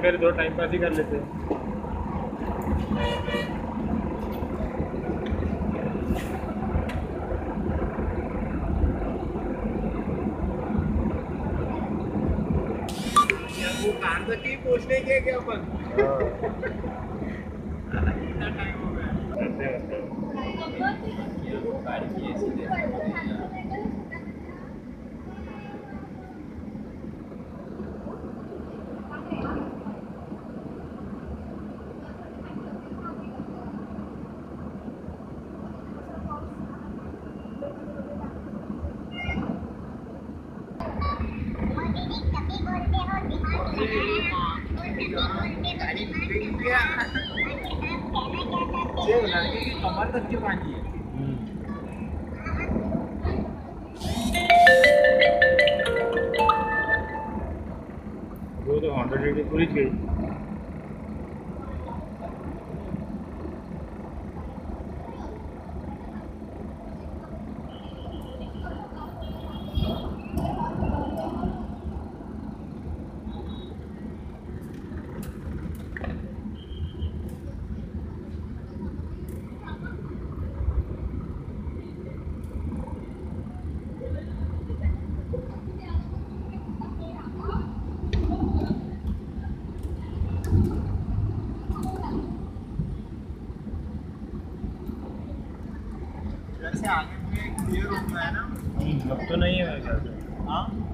कर दो, time pass ही कर लेते हैं। वो कार तक ही पहुंचने के क्या अपन इतना टाइम हो गया। लड़के की कमर तक की पानी है। वो तो 180 पूरी गई। वैसे आगे में क्लियर हो गया है ना? अब तो नहीं है मेरे ख्याल से। हाँ